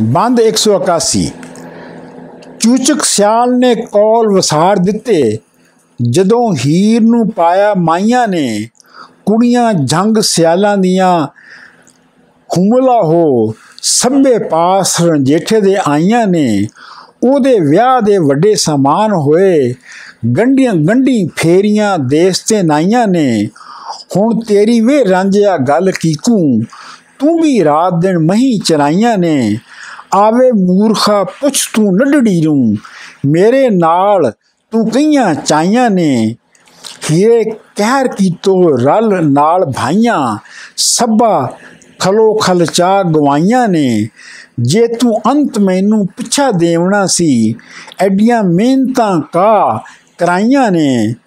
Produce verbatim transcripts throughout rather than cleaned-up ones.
बंद एक सौ इक्यासी। चूचक सियाल ने कौल वसार दिते, जदों हीर नूं पाया माइया ने, कुड़ियां जंग सियालां दियां हुमला हो, सभे पास रंजेठे दे आईयां ने, ओदे विआह दे वड्डे समान होए, गंढियां गंढी फेरियां देस ते नाइयां ने, हुण तेरी वे रांझिया गल कीकू, तू भी रात दिन मही चराइयां ने, आवे मूर्खा पुछ तू नडड़ी नूं, मेरे नाल तू कईयां चाइयां ने, हीरे कहर कीतो रल नाल भाइयां, सभा खलो खल चा गवाइयां ने, जे तू अंत मैनू पिछा देवना सी, एडियां मेहनतां का कराइयां ने,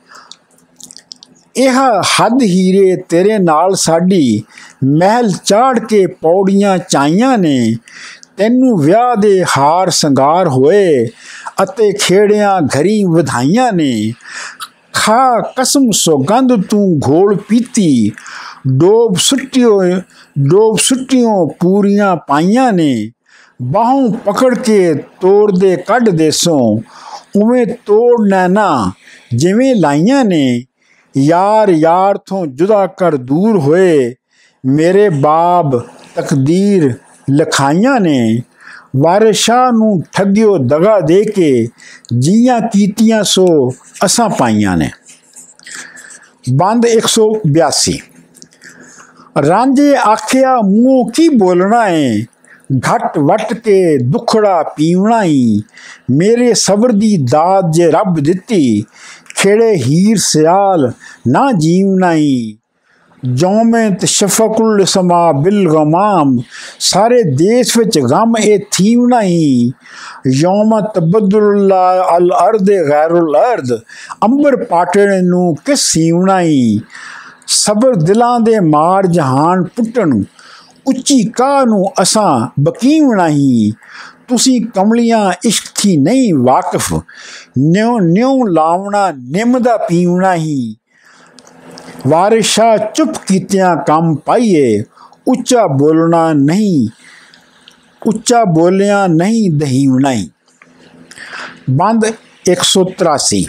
यह हद हीरे तेरे नाल साडी, महल चाड़ के पौड़ियां चाइयां ने, तैनू विआह दे हार संगार होए, अते खेड़ियां घरी वधाइयां ने, खा कसम सौगंध तू घोल पीती, डोब सुट्टियों डोब सुट्टियों पूरियां पाइयां ने, बाहों पकड़ के तोड़ दे कढ़ देसों, उवें तोड़ नैना जिवें लाइयां ने, यार यार थों जुदा कर दूर होए, मेरे बाब तकदीर लखाइयां ने, वारिस शाह नूं ठगियो दगा दे के, जियां कीतियां सो असां पाइयां ने। बंद एक सौ बयासी। रांझे आखिया मूँहों की बोलना है, घट वट के दुखड़ा पीवना ही, मेरे सबर दी दाद जे रब दिती, खेड़े हीर सियाल ना जीवना ही, जौमें तशफ़कुल समा बिल गमाम, सारे देश विच गम ए थीवना ही, यौम तबद्दुल अल अर्द गैरुल अर्द, अंबर पाटणे नूं किस सीवना ही, सबर दिलां दे मार जहान पुट्टण, उच्ची काह नूं असां बकीवना ही, तुसी कमलियां इश्क थी नहीं वाकिफ, न्यों न्यों लावना निम दा पीवना ही, वारिस शाह चुप कीतियां कम पाइए, उच्चा बोलना नहीं उच्चा बोलिया नहीं दहीवना ही। बंद एक सौ तिरासी।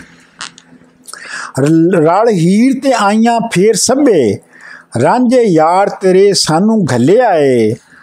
रल हीर ते आईयां फेर सभे, रांझे यार तेरे सानू घले आए,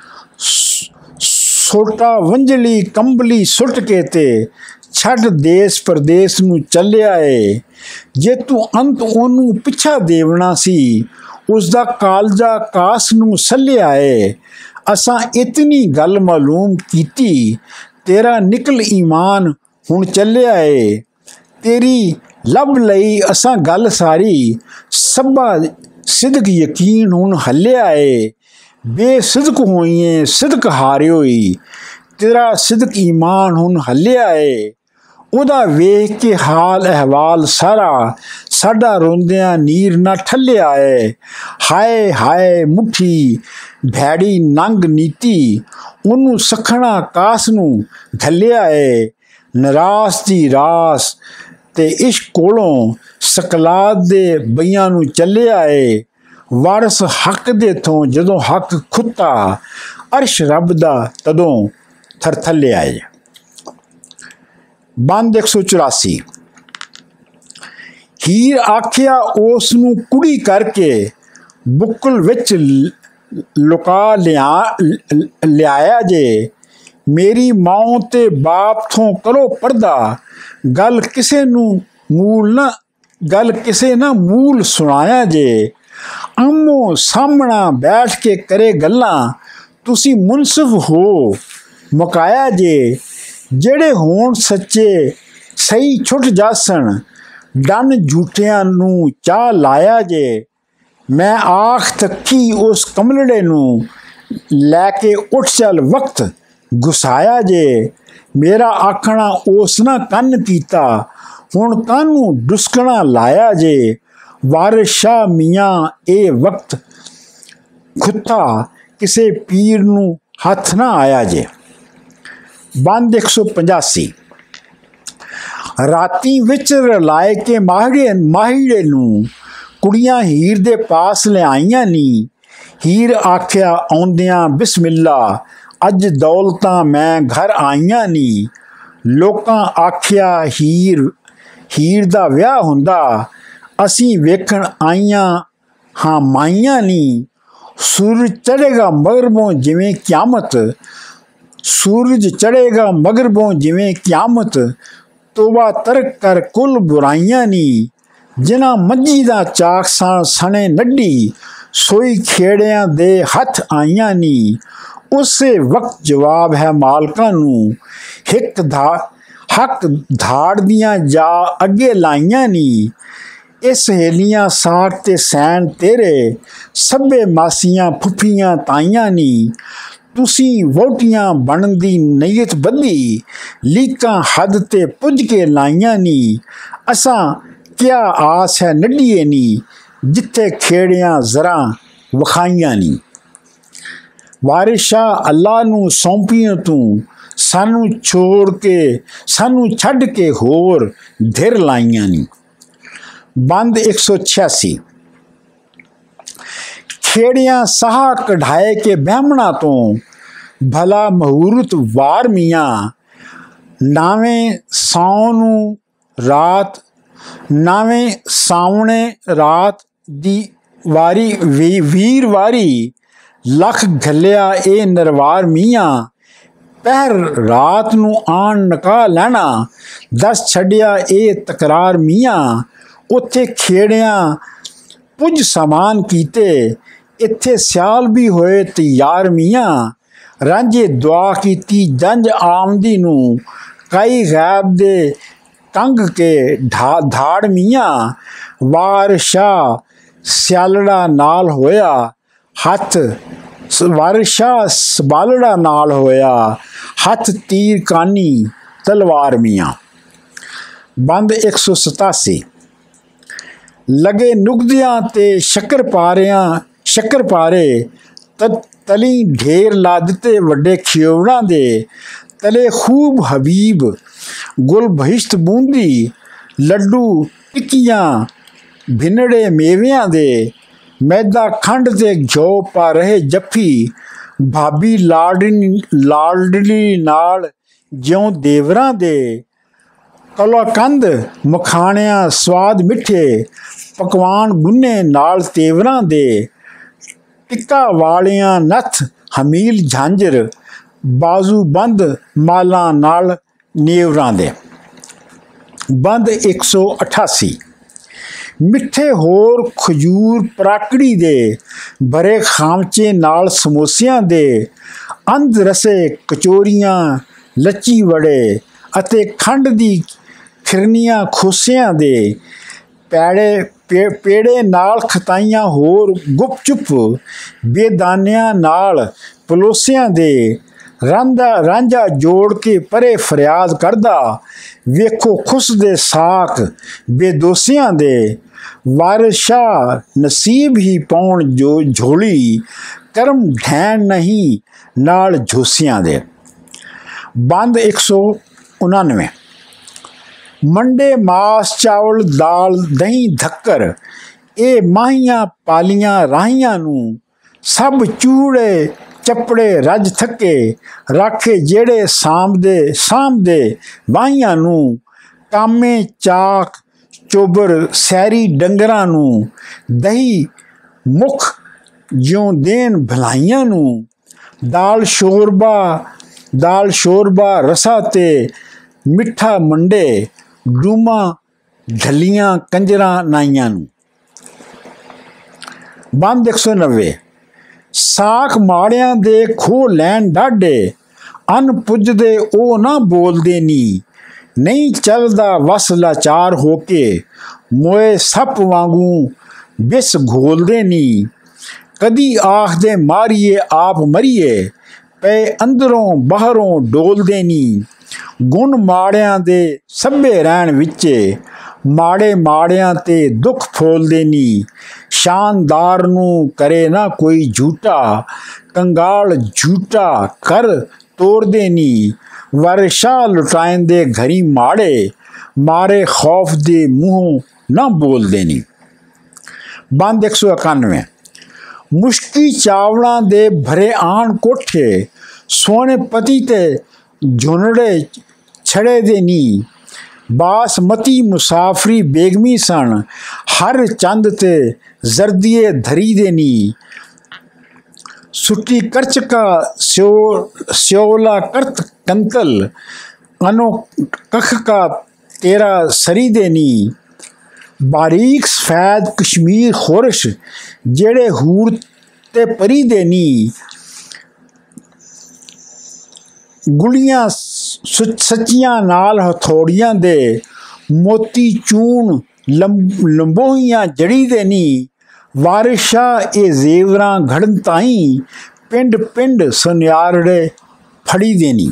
सोटा वंजली कंबली सुट के ते, छड़ देश परदेस नूं चलिया है, जे तू अंत ओनू पिछा देवना सी, उसदा कालजा कास नूं सलिया है, असां इतनी गल मालूम कीती, तेरा निकल ईमान हुण चलिया है, तेरी लब लई असां गल सारी, सभा सिदक यकीन हुण हलिया है, बेसिदक होइए सिदक हारियो ही, तेरा सिदक ईमान हुण हलिया है, उदा वेख के हाल अहवाल सारा, साडा रोंदियां नीर ना ठलिया है, हाय हाय मुठी भैड़ी नंग नीति, उन्नू सखना कास नू घलिया है, नरास दी रास ते इश्क कोलों सकलात दे बइयां नू चलिया है, वारिस हक दे थों जदों हक खुता, अर्श रब दा तदों थरथलिया है। बंद एक सौ चौरासी। हीर आखिया उस नूं कुड़ी करके, बुक्कल विच लुका लिया लियाया जे, मेरी माओ ते बाप थों करो पर्दा, गल किसे नूं मूल ना गल किसे ना मूल सुनाया जे, आमो सामना बैठ के करे गल्लां, तुसी मुनसिफ हो मुकाया जे, जेड़े होण सच्चे सही छुट जासन, डन झूठियां नूं चाह लाया जे, मैं आख तकी उस कमलड़े नूं, लैके उठ चल वक्त गुसाया जे, मेरा आखना उस ना कन्न कीता, हुण कानू डुसकना लाया जे, वारिस शाह मियाँ ए वक्त खुता, किसे पीर नूं हथ ना आया जे। बंद एक सौ पंजासी। राती विच रलाए के माहिड़े माहिड़े नूं, कुड़ियां हीर दे पास ले आईयां नी, हीर आख्या आउंदियां बिस्मिल्ला, अज दौलतां मैं घर आईयां नी। लोकां आखिया हीर हीर दा विआह हुंदा, असीं वेखण आईयां हां माईयां नी। सूरज चढ़ेगा मगरबों जिवें क्यामत, सूरज चढ़ेगा मगरबों जिवें क्यामत। तोबा तरक कर कुल बुराइयां नी। जिन्हां मंजी दा चाक साण सने नड्डी, सोई खेड़ियां दे हथ आईयां नी। उसे वक्त जवाब है मालकां नूं, हिक धा हक धाड़ दियां जा अगे लाइयां नी। ए सहेलियां साक ते सैन तेरे, सभे मासियां फुफियां ताइयां नी। तुसी वोटियां बनन दी नीयत बधी, लीकां हद ते पुज के लाइयां नी। असां क्या आस है नड्डीए नी, जिथे खेड़ियां जरा वखाइयां नी। वारिस शाह अल्लाह नूं सौंपियों तू, सानू छोड़ के सानू छड़ के होर धिर लाइयां नी। बंद एक सौ छियासी। खेड़ियां साह कढ़ाए के बहमणा तो, भला महूरत वार मियाँ। नावें सावनू रात नावें सावणे रात दी वारी वी वीर वारी, लख घलिया ए नरवार मियाँ। पहर रात नू आन नका लैना, दस छड़िया ए तकरार मियाँ। उत्थे खेड़ियां पुज समान कीते, इत्थे स्याल भी होए तैयार मियाँ। रांझे दुआ कीती जंज आमदी नू, कई गैब दे कंग के ढा धाड़ मियाँ। वारिस शाह स्यालड़ा नाल होया, हथ वारिस शाह सबालड़ा नाल होया, हथ तीर कानी तलवार मियाँ। बंद एक सौ सतासी। लगे नुगदियां ते शक्कर पारियां शक्कर पारे, तली ढेर ला दिते वड्डे खियोवड़ां दे। तले खूब हबीब गुल बहिश्त बूंदी, लड्डू टिक्कियां भिनड़े मेवियां दे। मैदा खंड ते घ्यो पा रहे जफ्फी, भाभी लाडनी लाडली नाल ज्यों देवरां दे। कलाकंद मखाणियां स्वाद मिठे, पकवान गुन्ने नाल तेवरां दे। टिक्का वालियां नथ हमील झांझर, बाजू बंद मालां नाल नेवरां दे। बंद एक सौ अठासी। मिठे होर खजूर पराकड़ी दे, भरे खामचे नाल समोसियां दे। अंध रसे कचोरियां लच्ची वड़े, अते खंड दी खिरनियां खोसियां दे। पैड़े पे, पेड़े नाल खताइयां होर गुप चुप, बेदानियां नाल पलोसियां दे। रांझा रांझा जोड़ के परे फरियाद करदा, वेखो खुस दे साक बेदोसियां दे। वारिस शाह नसीब ही पौण जो झोली, करम ढैन नहीं नाल झोसियां दे। बंद एक सौ उनानवे। मंडे मास चावल दाल दही धक्कर, ए माहियां पालियां राहियां नू। सब चूड़े चपड़े रज थके, राखे जेड़े सामदे सामदे वाहियां नू। कामे चाक चोबर सैरी डंगरां नू, दही मुख ज्यों देन भलाइयां नू। दाल शोरबा दाल शोरबा रसा ते मिठा मंडे, डूमा ढलियां कंजरां नाइयां नू। बंद एक सौ नब्बे। साख माड़ियां दे खो लैन डाडे, अन पुजदे ओ ना बोलदे नी। नहीं चलदा वस लाचार होके, मोए सप वांगू बिस घोलदे नी। कदी आखदे मारिए आप मरिए, पे अंदरों बाहरों डोलदे नी। गुण माड़ियां दे सभे रहन विचे, माड़े माड़ियां ते दुख फोलदे नी। शानदार नू करे ना कोई झूठा, कंगाल झूठा कर तोड़दे नी। वारिस शाह लुटाइंदे घरी माड़े, मारे खौफ दे मुँहों ना बोलदे नी। बंद एक सौ इक्यानवे। मुश्की चावलां दे भरे आन कोठे, सोने पति ते झुनड़े छड़े दे नी बासमती मुसाफरी बेगमी सन हर चंद ते जर्दिए धरी दे नी सुटी कर्च का स्यो स्योला कर्त कंतल अनो कख का तेरा सरी दे नी बारीक सफैद कश्मीर खोरश जेड़े हूर ते परी दे नी गुलियां सच्चियां नाल हथौड़ियां दे मोती चून लंबोहियां जड़ी दे नी वारिस शाह ए जेवरां घड़न ताई पिंड पिंड सुनियारड़े फड़ी देनी।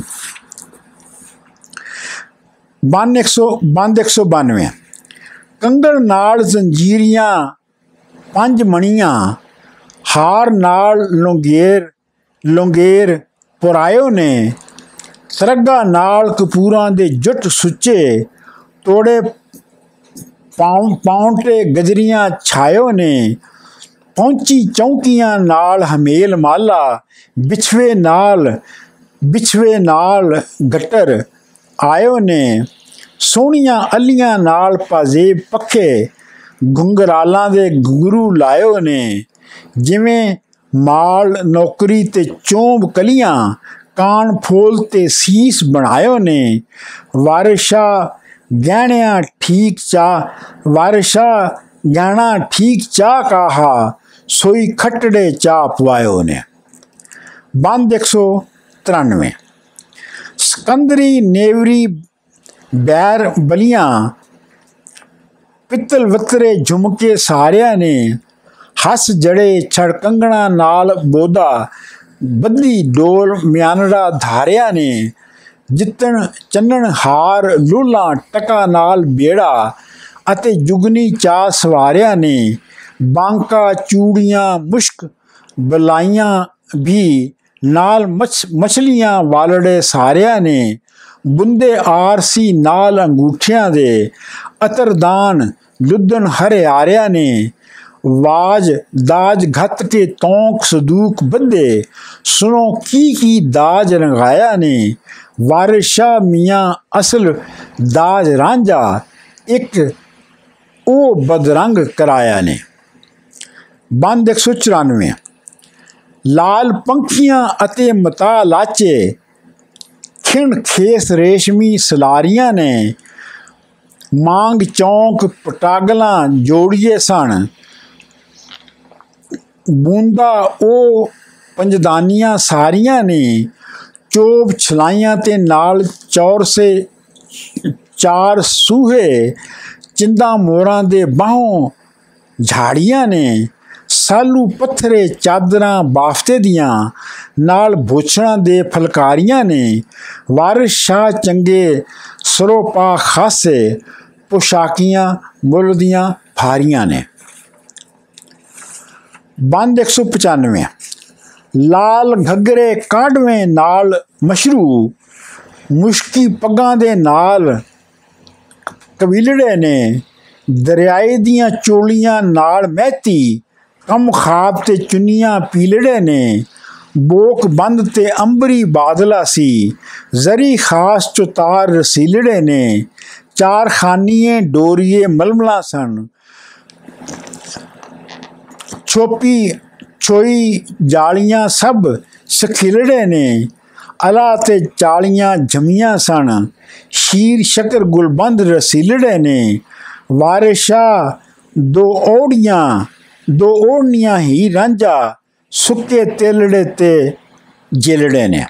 बन एक सौ बंद एक सौ बानवे कंगड़ नाल जंजीरियां पंज मणियां हार नाल लोंगेर लोंगेर पुरायो ने सरगा नाल कपूरां दे जुट सुच्चे तोड़े पाउं पाउंटे गजरियां छायो ने पहुंची चौंकियां नाल हमेल माला बिछवे नाल बिछवे नाल गटर आयो ने सोहणियां अलियां नाल पाजेब पखे घुंघरालां दे घुंघरू लायो ने जिवें माल नौकरी ते चोंब कलियां कान फूल ते सीस बनायो ने वारिस शाह गहणियां ठीक चा वारिस शाह गहना ठीक चा कहा सोई खटड़े चा पवायो ने। बंद एक सौ तिरानवे सिकंदरी नेवरी बैर बलियां पित्तल वतरे झुमके सारिया ने हस जड़े छड़ कंगना नाल बोदा बदली डोल म्यानड़ा धारिया ने जितन चन्नन हार लूला टका नाल बेड़ा अते जुगनी चा सवारिया ने बांका चूड़ियां मुश्क बलाइयां भी नाल मछ मछलियां वालड़े सारिया ने बुंदे आरसी नाल अंगूठियां दे अतरदान लुदन हरे आरिया ने वाज दाज घत के तौक सदूक बंदे सुनो की की दाज रंगाया ने वारिस शाह मियाँ असल दाज रांझा एक ओ बदरंग कराया ने। बंद एक सौ चौरानवे लाल पंखियां अते मता लाचे खिण खेस रेशमी सलारियां ने मांग चौंक पटागलां जोड़िए सन बूंदा ओ पंजदानियां सारियां ने चोब छलाइयां ते नाल चौर से चार सूहे चिंदा मोरां दे बाहों झाड़ियां ने सालू पत्थरे चादरां बाफते दियां नाल भूछणां दे फलकारियां ने वारिस शाह चंगे सरोपा खासे पोशाकियां मुल दियां फारियां ने। बंद एक सौ पचानवे लाल घग्गरे काढ़वें नाल मशरू मुश्की पग्गां दे नाल कबीलड़े ने दरियाए दियां चोलियां नाल महती कम खाब ते चुनियां पीलड़े ने बोक बंद ते अंबरी बादला सी जरी खास चुतार रसीलड़े ने चार खानिए डोरिए मलमला सन छोपी छोई जालियां सब सखिलड़े ने अला ते चालियां जमियां सन शीर शकर गुलबंद रसीलड़े ने वारिस शाह दो ओड़ियां दो ओढ़नियां ही रांझा सुके तेलड़े ते जेलड़े ने।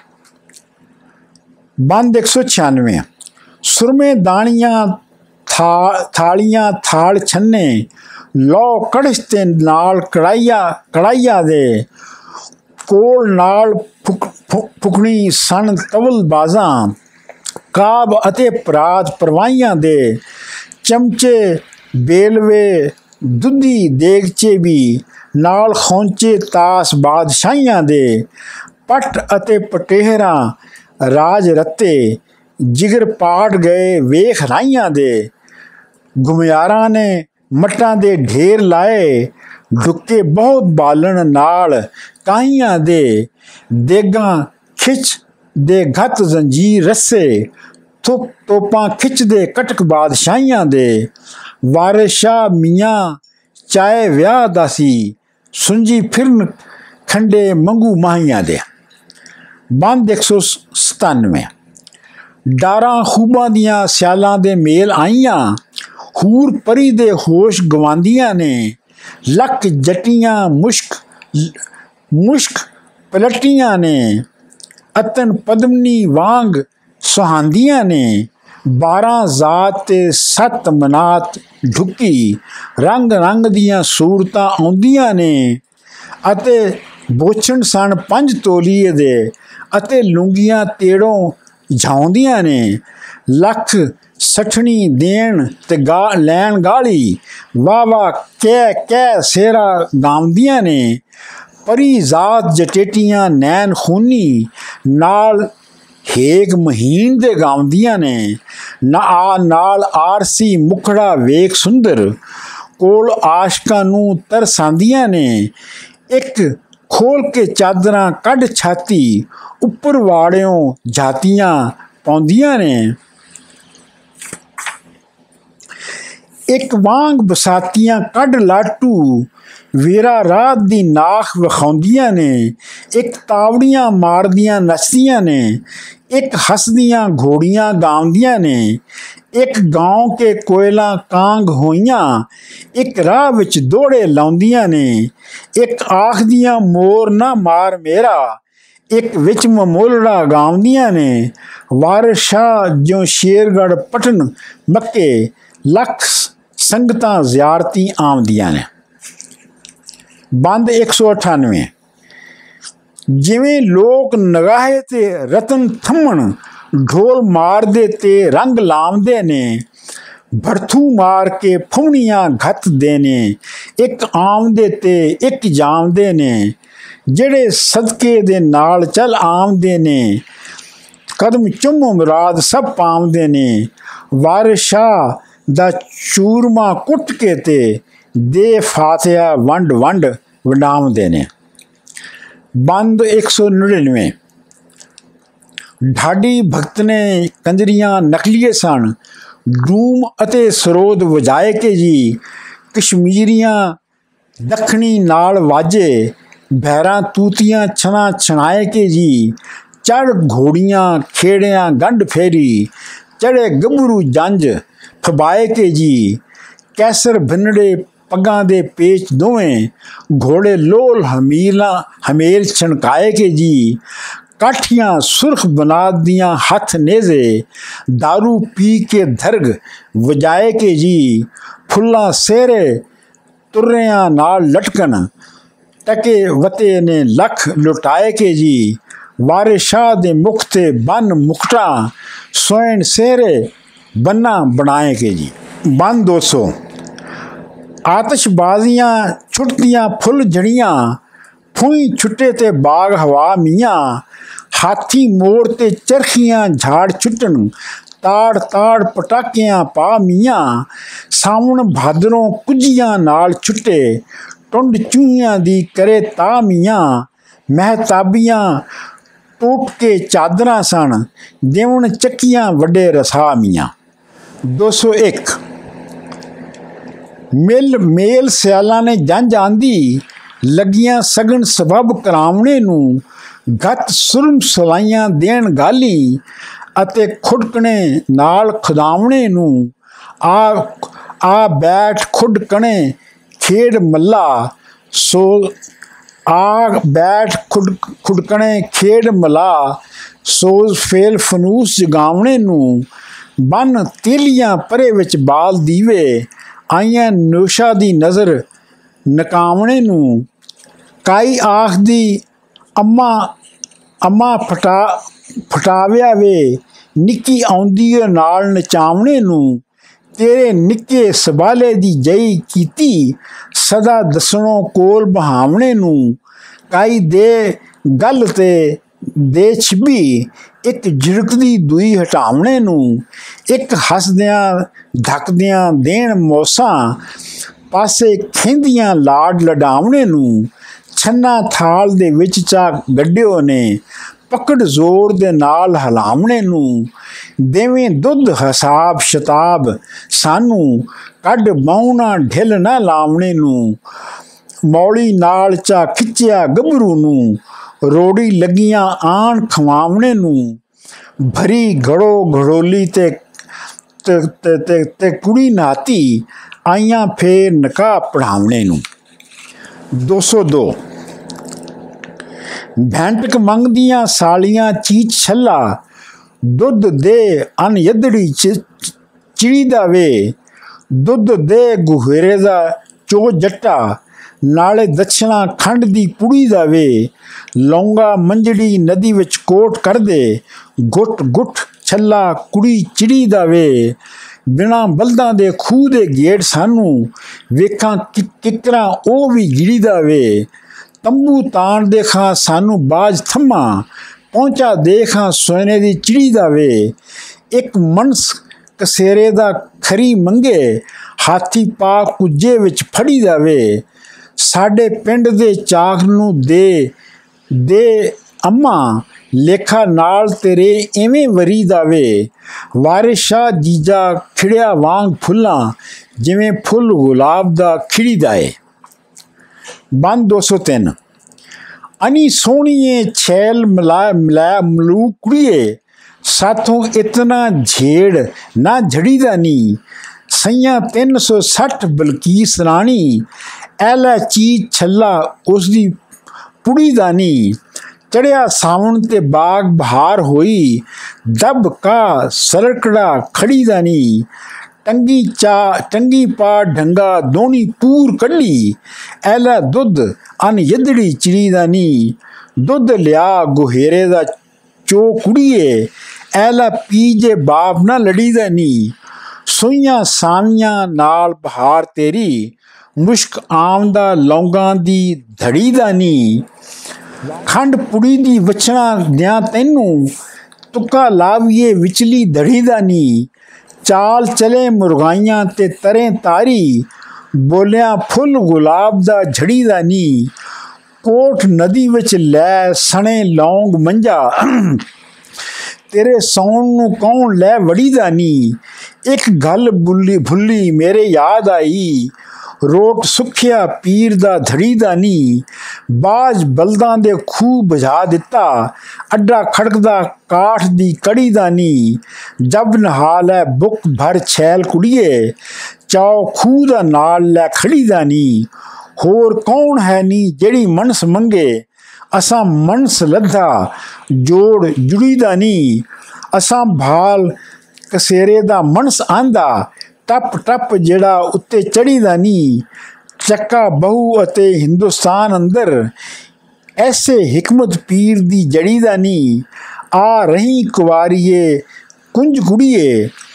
बंद एक सौ छियानवे सुरमे दानियां था थालियां थाल छन्ने लौ कड़छ ते नाल कड़ाइया कड़ाइया दे कोल नाल फुक फुकनी सन तवल बाजां काब अते परात परवाइयां दे चमचे बेलवे दुधी देगचे भी नाल खौंचे तास बादशाहियां दे पट अते पटेहरां राज रत्ते जिगर पाट गए वेख राइयां दे घुमियारां ने मट्टां दे ढेर लाए ढुके बहुत बालन नाल काहियां दे देगां खिच दे घत जंजीर रस्से थुप तोपां खिच दे कटक बादशाहियां दे वारिस शाह मियाँ चाहे विआह दा सी सुंजी फिरन खंडे मंगू माहियां दे। बंद एक सौ सतानवे। डारां खूबां दियां सियालां दे मेल आईयां हूर परी दे होश गवांदियां ने लख जटियां मुश्क मुश्क पलटियां ने अतन पद्मनी वांग सुहांदियां ने बारह जात ते सत्त मनात ढुकी रंग रंग दियां सूरतां आउंदियां ने अते बोछण सन पंज तोलीए दे अते लुंगियां तेड़ों झाउंदियां ने लख सठनी देन ते गा लैन गाली वाह वाह कै कै सेरा गांदियां ने परी जात जटेटियां नैन खूनी नाल हेक महीन दे गांदियां ने ना आ नाल आरसी मुखड़ा वेख सुंदर कोल आशकां नूं तरसांदियां ने एक खोल के चादरां कढ़ छाती उपर वाड़ियों जातियां पाउंदियां ने एक वांग बसातियां कढ़ लाटू वीरा रात दी नाख विखाउंदियां ने एक तावड़ियां मारदियां नचदियां ने एक हसदियां घोड़ियां गाउंदियां ने एक गांव के कोयला कांग होइयां एक राह विच दौड़े लाउंदियां ने एक आखदियां मोर ना मार मेरा एक विच ममोलड़ा गाउंदियां ने वारिस शाह जो शेरगढ़ पटन मक्के लख संगतां ज़ियारती आमदियां ने। बंद एक सौ अठानवे। जिवें लोग नगाहे ते रतन थम्मण ढोल मारदे ते रंग लामदे ने भड़थू मार के फुमणियां घत देने एक आमदे ते एक जामदे ने जेड़े सदके दे नाल चल आमदे ने कदम चुम मुराद सब पामदे ने वारिस शाह दा चूरमा कुट के ते दे फातिहा वंड वंड वंडामदे ने। बंद एक सौ नड़िनवे। ढाडी भगत ने कंजरियां नकलीए सन डूम अते सरोद वजाए के जी कश्मीरियां दखनी नाल वाजे भैरां तूतियां छना छनाए के जी चढ़ घोड़ियां खेड़ियां गंढ फेरी चढ़े गबरू जंज फबाए के जी कैसर भिनड़े पगां दे पेच दोवें घोड़े लोल हमीला हमेल छनकाए के जी काठियां सुर्ख बनाद दियां हथ नेजे दारू पी के धरग वजाए के जी फुल्ला सेरे तुर्रियां नाल लटकन टके वते ने लख लुटाए के जी वारिस शाह दे मुख ते बन मुखटा सोहन सेरे बन्ना बनाए के जी। बन दो सौ। आतशबाजियां छुटदियां फुल जड़ियां फुई छुट्टे ते बाग हवा मियाँ हाथी मोड़ ते चरखियां झाड़ छुट्टन ताड़ ताड़ पटाकियां पा मियाँ सावण भादरों कुजियां नाल छुट्टे टुंड चूहियां दी करे ता मियाँ महताबियां टूट के चादरां सन देवण चक्कियां वड्डे रसा मियाँ। दो सौ एक। मिल मेल सियाला ने जंज आंदी लगियां सगन सबब करावणे नूं गत सुरम सलाइयां देण गाली अते खुड़कणे नाल खुदावणे नूं आ आ बैठ खुड़कणे खेड़ मल्ला सो आ बैठ खुड़ खुड़कणे खेड़ मला सोज फेल फनूस जगावणे नूं बन तेलियां परे विच बाल दीवे आइयां नोशा दी नज़र नकावणे नूं काई आखदी अम्मा अम्मा फटा फटाविया वे निक्की आउंदी नाल नचावणे नूं तेरे निक्के सबाले दी जई कीती सदा दसणों कोल बहावणे नूं काई दे गल ते दे छिबी एक झिड़कदी दुई हटावणे नूं एक हसदियां धकदियां देण मौसां पासे खेंदियां लाड लडावणे नूं छन्ना थाल दे विच चा गड्डियो ने पकड़ जोर दे नाल हलावणे नूं, देवें दुध हिसाब शताब सानू, कड बाउना ढिल ना लावणे नूं, मौली नाल चा खिच्चिया गभरू नूं, रोड़ी लगियां आण खवावणे नूं, भरी घड़ो घड़ोली ते ते ते ते, ते कुड़ी नाती आइयां फेर निकाह पढ़ावणे नूं। दो सौ दो भेंटक मंगदियां सालियां चीच छला, दुध दे अन यदड़ी चिड़ी दा वे, दुध दे गुहेरे दा चो जट्टा, नाले दक्षिणा खंड दी पुड़ी दा वे, लौंगा मंजड़ी नदी विच कोट कर दे, गुट गुट छला कुड़ी चिड़ी दा वे, बिना बल्दां दे खूह दे गेट सानू, वेखां किकरां ओ भी गिड़ी दा वे, तंबू ताण दे खां सानू बाज थम्मा, पहुंचा दे खां सोने दी चिड़ी दा वे, एक मनस कसेरे दा खरी मंगे, हाथी पा कुजे विच फड़ी दा वे, साडे पिंड दे चाक नू दे दे अम्मा, लेखा नाल तेरे इवें वरी दा वे, वारिस शाह जीजा खिड़िया वांग फुल्लां, जिवें फुल गुलाब दा खिड़ी दा है। बंद दो सौ तीन अनी सोहणीए छैल मिला मिला मलूक कुड़िए, साथों इतना झेड़ ना झड़ी दा नी, सैया तीन सौ सठ बलकीस रानी, ऐला चीज छला उसदी पुड़ी दा नी, चढ़िया सावन ते बाग बहार होई, दब का सरकड़ा खड़ी दा नी, टंगी चा टंगी पा ढंगा दोनी पूर कड़ी, ऐला दुध अन यदड़ी चिड़ी दा नी, दुध लिया गुहेरे दा चो कुड़िए, ऐला पीजे बाप ना लड़ी दा नी, सुइयां सावियां नाल बहार तेरी, मुश्क आमदा लौंगां दी धड़ी दा नी, खंड पुड़ी दी वचना दियां तैनू, तुक्का लाविए विचली धड़ी दा नी, चाल चले मुरगाइयां ते तरें तारी, बोलिया फुल गुलाब दा झड़ी दा नी, कोट नदी विच लै सने लौंग मंजा, तेरे सौन नू कौन लै वड़ी दा नी, एक गल बुली भुली मेरे याद आई, रोट सुखिया पीर दा धड़ी दा नी, बाज बलदां दे खूह बुझा दिता, अड्डा खड़कदा काठ दी कड़ी दा नी, जब नहाल है बुक भर छैल कुड़िए, चाओ खूह दा नाल लै खड़ी दा नी, होर कौन है नी जेड़ी मनस मंगे, असां मनस लद्धा जोड़ जुड़ी दा नी, असां भाल कसेरे दा मनस आंदा, टप टप जेड़ा उत्ते चढ़ी दा नी, चक्का बहु अते हिंदुस्तान अंदर, ऐसे हिकमत पीर दी जड़ी दा नी, आ रही कुवारिए कुंज कुड़िए,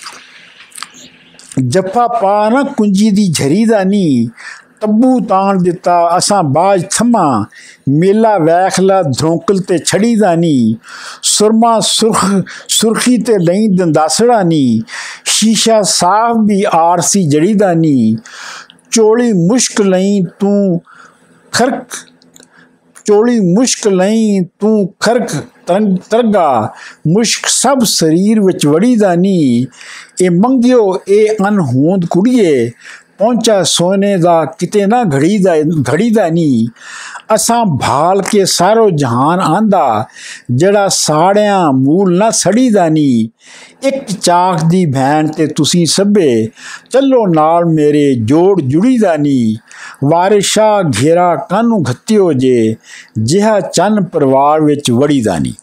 जफा पा ना कुंजी दी झरी दा नी, तब्बू ताण दिता असां बाज थमा, मेला वैखला धौंकल ते छड़ी दा नी, सुरमा सुर्ख सुर्खी ते लई दंदासड़ा नी, शीशा साफ भी आरसी जड़ी दा नी, चोली मुश्क लई तू खरक चोली मुश्क लई तू खरक तरगा, मुश्क सब शरीर विच वड़ी दा नी, ए मंगियो ए अनहोंद कुड़िए, पहुंचा सोने दा किते ना घड़ी दा घड़ी दा नी, असां भाल के सारो जहान आंदा, जड़ा साड़ियां मूल ना सड़ी दा नी, एक चाक दी भैन ते तुसी सभे, चलो नाल मेरे जोड़ जुड़ी दा नी, वारिस शाह घेरा कानू घत्तियो जे, जिहा चन परिवार विच वड़ी दा नी।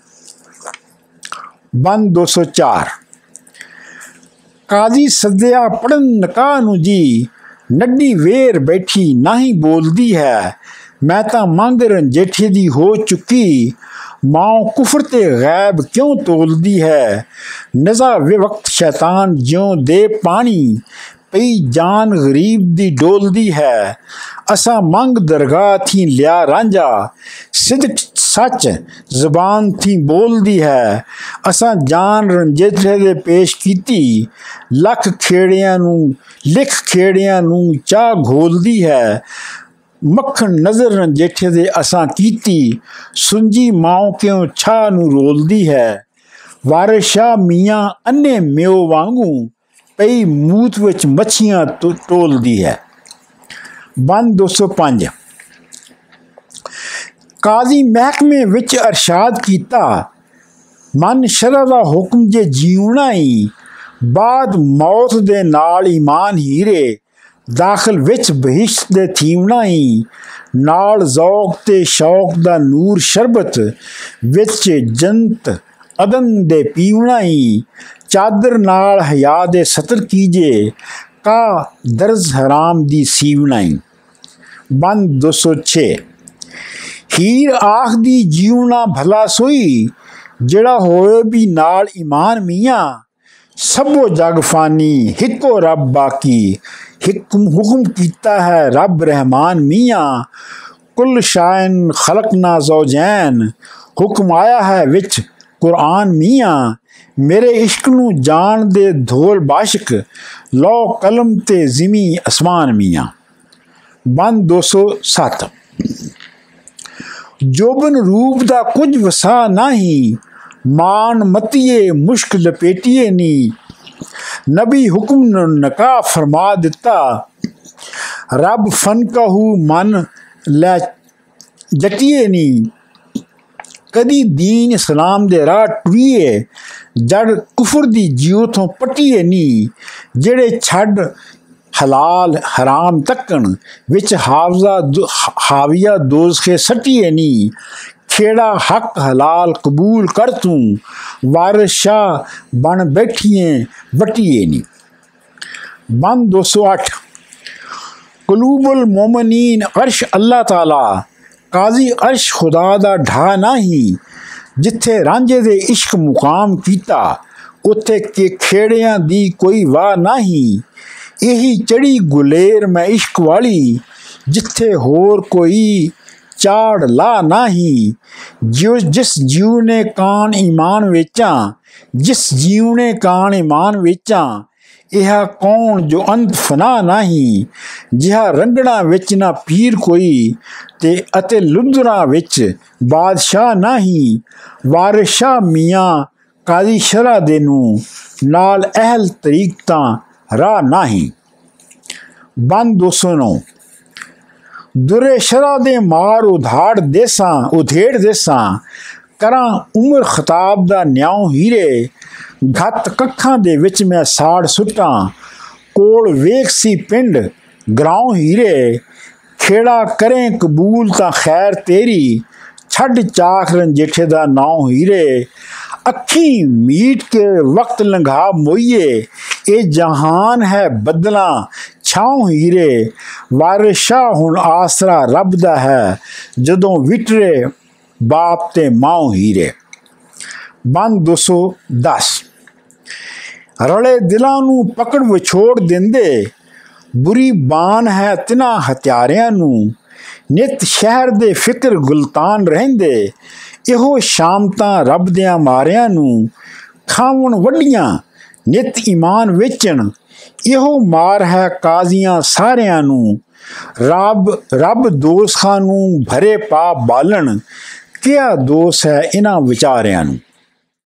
बंद दो सौ चार काजी सद्या पढ़न निकाह नू जी, नड्डी वेर बैठी ना ही बोलदी है, मैं तां मंग रंजेठे दी हो चुकी, माओ कुफर ते गैब क्यों तोलदी है, नज़ा वे वक्त शैतान ज्यों दे पानी, पई जान गरीब दी डोलदी है, असा मंग दरगाह थी लिया रांझा, सिदक सच जबान थी बोलदी है, असा जान रंजेठे दे पेश कीती, लख खेड़ियां नू लिख खेड़ियां नू चाह घोलदी है, मक्खन नज़र रंजेठे दे असां कीती, सुंजी माओ क्यों छाह नूं रोलदी है। वारिस शाह मियाँ अन्ने म्यो वांगू पई मूत विच मच्छियां टोलदी है। बंद दो सौ पाँच। काजी महकमे विच अरशाद कीता, मन शरा दा हुक्म जे जीवना ही, बाद मौत दे नाल ईमान हीरे, दाखिल विच बहिश्त दे थीवना ही, नाल ज़ौक ते शौक दा नूर शरबत, विच जंत अदन दे पीवना ही, चादर नाल हया दे सतर कीजे, का दर्ज हराम दी सीवना ही। बंद दो सौ छे। हीर आखदी जीवना भला सोई, जड़ा होए भी नाल ईमान मियाँ, सबो जग फानी हिको रब बाकी, हिक्म हुक्म कीता है रब रहमान मियाँ, कुल शायन खलकना ज़ौजैन, हुक्म आया है विच कुरान मियाँ, मेरे इश्क नू जान दे धोल बाशिक, लो कलम ते जिमी आसमान मियाँ। बंद दो सौ सत्त। जोबन रूप दा कुछ वसा नाही, मान मतिए मुश्क लपेटिए नी, नबी हुक्म नका फरमा दिता, रब फन कहू मन लै जटिए नी, कदी दीन इस्लाम दे राह टुरिए, जड़ कुफर दी जियो तो पटिए नी, जेड़े छड़ हलाल हराम तकन, विच हावजा हाविया दोज़खे सटिए नी, खेड़ा हक हलाल कबूल कर तू, वारिस शाह बन बैठिए वटिए नी। बंद दो सौ आठ। कुलूबुल मोमिनीन अर्श अल्लाह ताला, काजी अर्श खुदा दा ढा नाही, जिथे रांझे दे इश्क मुकाम कीता, उत्थे के खेड़ियां दी कोई वाह नाही, यही चढ़ी गुलेर मैं इश्क वाली, जिथे होर कोई चाड़ ला नाही, जो जिस जीव ने कान ईमान वेचा, जिस जीव ने कान ईमान वेचा, यह कौन जो अंत फना नाही, जिहा रंगड़ा विच ना पीर कोई, ते अते लुदरा विच बादशाह नाही, वारिस शाह मियाँ काजी शरा दे नू, नाल अहल तरीकतां राह नाही। बंद दो सौ नौ। दुरे शरा दे मार उधाड़ देसां उधेड़ देसां, करां उमर खताब दा न्याओ हीरे, घत कखां दे विच मैं साड़ सुटां, कोल वेख सी पिंड ग्राओं हीरे, खेड़ा करें कबूल तां खैर तेरी, छड़ चाख रंजेठे दा नाओ हीरे, अखी मीट के वक्त लंघा मोइए, ए जहान है बदला छाओ हीरे, वारिस शाह हुण आसरा रब दा है, जदों विटरे बाप ते माओ हीरे। बंद दो सौ दस। रले दिलां नू पकड़ विछोड़ देंदे, बुरी बान है तिना हत्यारियां नू, नित शहर दे फिक्र गुलतान रहिंदे, इहो शामतां रब दियां मारियां नू, खावण वड्डियां नित ईमान वेचण, इहो मार है काजियां सारियां नू, रब रब दोषां नू भरे पा बालन, क्या दोष है इन्हां विचारियां नू।